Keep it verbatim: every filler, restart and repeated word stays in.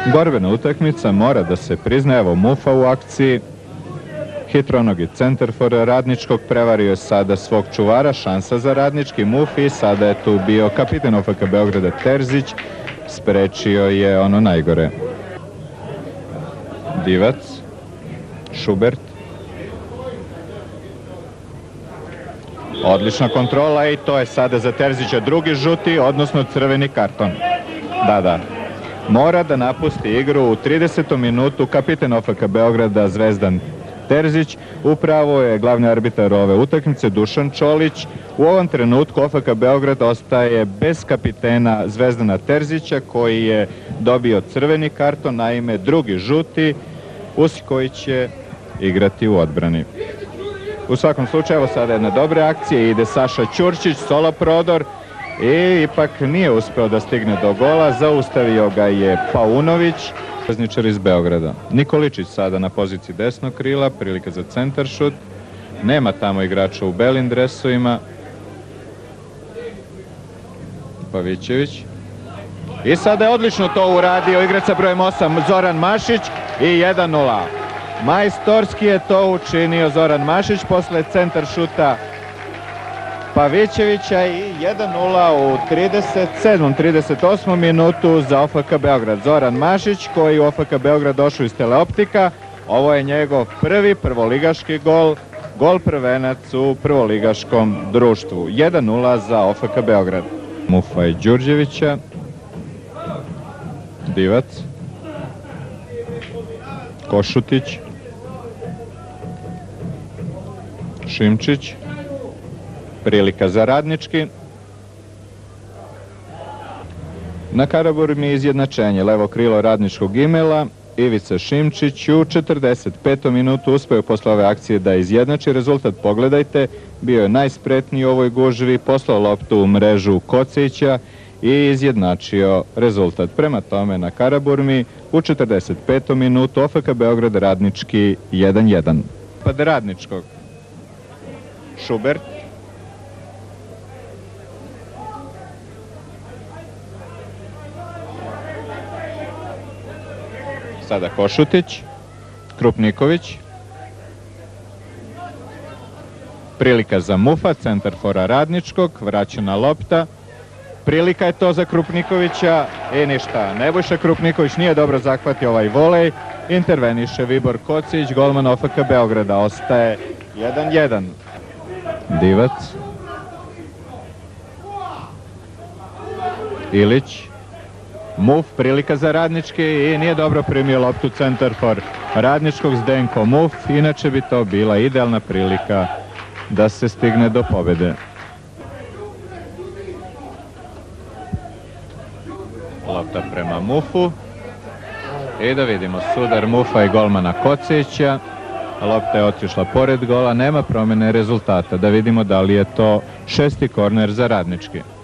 Borbena utakmica, mora da se prizna. Evo Mufa u akciji. Hitronogi centarfor Radničkog, prevario je sada svog čuvara, šansa za Radnički. Muf i sada je tu bio kapitan O F K Beograda Terzić, sprečio je ono najgore. Divac, Šubert. Odlična kontrola i to je sada za Terzića drugi žuti, odnosno crveni karton. Da, da. Mora da napusti igru u tridesetom minutu kapitan O F K Beograda Zvezdan Terzić. Upravo je glavni arbitar ove utakmice Dušan Čolić. U ovom trenutku O F K Beograd ostaje bez kapitena Zvezdana Terzića, koji je dobio crveni karton, naime drugi žuti, uz koji će igrati u odbrani. U svakom slučaju, evo sada jedna dobra akcija, ide Saša Ćurčić, solo prodor i ipak nije uspeo da stigne do gola, zaustavio ga je Paunović, železničar iz Beograda. Nikoličić sada na poziciji desnog krila, prilika za centar šut, nema tamo igrača u belim dresovima. Pavićević. I sada je odlično to uradio igrač sa brojem osam Zoran Mašić i jedan nula. Majstorski je to učinio Zoran Mašić posle centar šuta Pavićevića i jedan nula u trideset sedmom trideset osmom minutu za O F K Beograd. Zoran Mašić, koji u O F K Beograd došao iz Teleoptika, ovo je njegov prvi prvoligaški gol, gol prvenac u prvoligaškom društvu. jedan nula za O F K Beograd. Mufa i Đurđevića. Divac. Košutić. Šimčić. Prilika za Radnički. Na Karaburmi izjednačenje, levo krilo Radničkog imela. Ivica Šimčić u četrdeset petom minutu uspeo posle ove akcije da izjednači rezultat. Pogledajte, bio je najspretniji u ovoj gužvi, poslao loptu u mrežu Kocića i izjednačio rezultat. Prema tome na Karaburmi u četrdeset petom minutu O F K Beograd Radnički jedan jedan. Pad Radničkog. Šubert. Sada Košutić, Krupniković. Prilika za Mufa, centar fora Radničkog, vraćena lopta. Prilika je to za Krupnikovića i ništa. Nebojša Krupniković nije dobro zahvatio ovaj volej. Interveniše Vibor Kocić, golman O F K Beograda. Ostaje jedan jedan. Divac. Ilić. Muf, prilika za Radnički i nije dobro primio loptu centar for Radničkog Zdenko Muf. Inače bi to bila idealna prilika da se stigne do pobede. Lopta prema Mufu. I da vidimo sudar Mufa i golmana Kocića. Lopta je otišla pored gola, nema promjene rezultata. Da vidimo da li je to šesti korner za Radnički.